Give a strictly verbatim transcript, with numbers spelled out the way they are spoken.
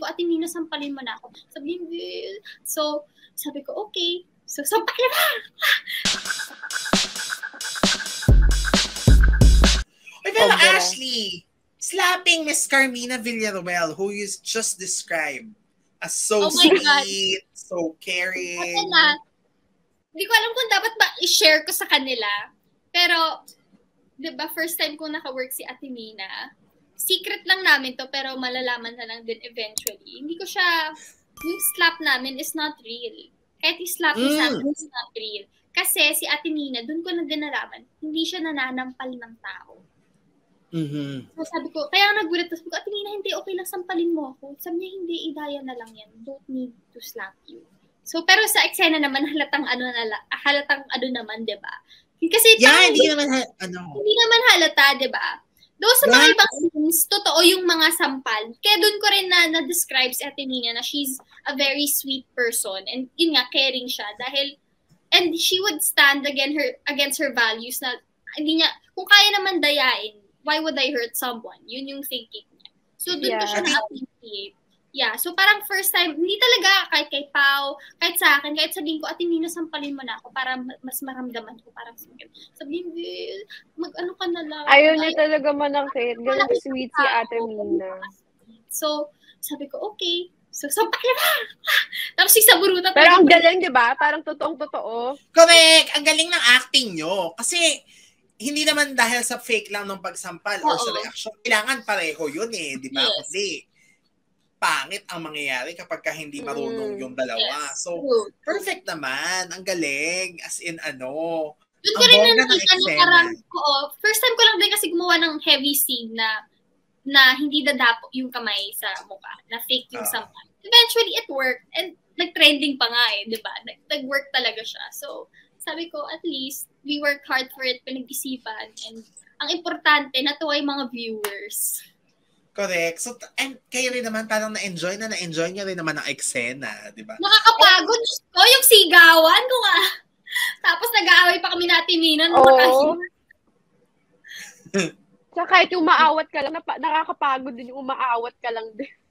ko, Ate Nina, sampalin mo na ako. Sabi niya, so, sabi ko, okay. So, sampalin mo! Ay, pero okay. Ashley, slapping Miss Carmina Villaruel, who you just described as so oh sweet, God. so caring. Kasi na, hindi ko alam kung dapat ba i-share ko sa kanila. Pero, di ba, first time ko naka-work si Ate Nina, secret lang namin to, pero malalaman na lang din eventually. Hindi ko siya, yung slap namin is not real. Kahit i-slap mm. sa amin, is not real. Kasi si Ate Nina, dun ko na din nalaman, hindi siya nananampal ng tao. Mm-hmm. So sabi ko, kaya nagulat ko, Ate Nina, hindi, okay lang, sampalin mo ako. Sabi niya, hindi, idaya na lang yan. Don't need to slap you. So, pero sa eksena naman, halatang ano na, halatang ano naman, di ba? Kasi yeah, parang, hindi naman, ano. Hindi naman halata, di ba? Doon sa mga ibang scenes, totoo yung mga sampal. Kaya doon ko rin na, na-describe si Ate Nina na she's a very sweet person. And yun nga, caring siya. Dahil, and she would stand against her, against her values na, hindi niya, kung kaya naman dayain, why would I hurt someone? Yun yung thinking niya. So, doon yeah. ko siya na-appreciate. Yeah, so parang first time, hindi talaga kahit kay Pao, kahit sa akin, kahit sabihin ko, Ate Nina, sampalin mo na ako para mas maramdaman ko. Parang sabihin, mag-ano ka na lang. Ayaw niya talaga manakit. Ganun sweet si Ate Nina. So, sabi ko, okay. So, sampalin mo! Tapos si Saburuta. Pero ang galing, di ba? Parang totoong-totoo. Correct! Ang galing ng acting nyo. Kasi, hindi naman dahil sa fake lang ng pagsampal or sa reaction. Kailangan pareho yun eh, di ba? Yes. Kasi, pangit ang mangyayari kapag ka hindi marunong yung dalawa. Yes. So, perfect naman. Ang galing. As in, ano. Doon ko rin na nakita na parang, oo, first time ko lang din kasi gumawa ng heavy scene na na hindi dadapo yung kamay sa mukha. Na fake yung uh. sampal. Eventually, it worked. And nag-trending pa nga eh, di ba? Nag-work talaga siya. So, sabi ko, at least, we work hard for it, pinag-isipan. And ang importante, natuwa yung mga viewers. Correct. So, and kayo rin naman parang na-enjoy na na-enjoy niya rin naman ang eksena, di ba? Nakakapagod. Ko yung sigawan ko nga. Tapos nag-aaway pa kami natin Nina. Oo. Oh. Tsaka kahit yung umaawat ka lang, nakakapagod din yung umaawat ka lang din.